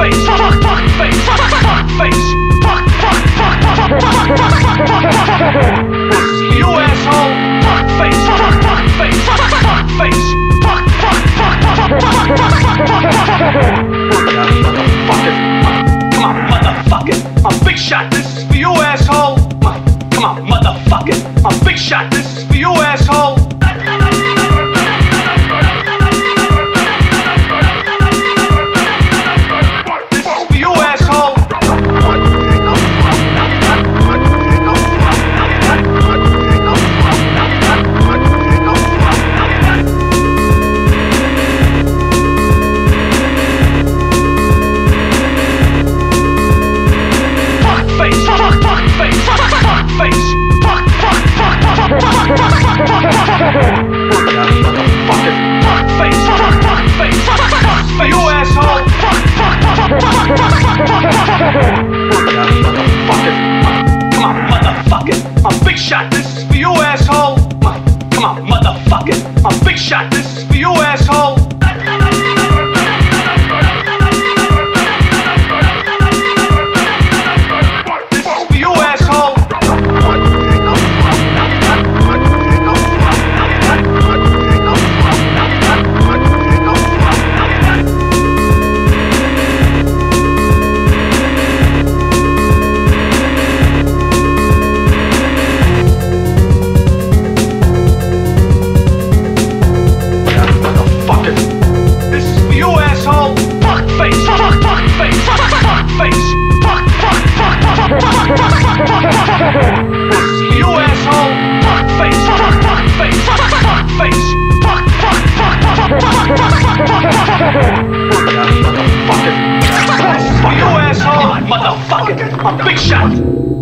face, fuck face, fuck face, fuck this is for you asshole, fuck face, fuck face, fuck face, fuck come on motherfucker, I'm big shot, this is for you asshole, come on motherfucker, I'm big shot, this is for you asshole. I'm big shot, this is for you asshole. Come on motherfucker, I'm big shot, this is for you asshole. Motherfucker, I'm big shot.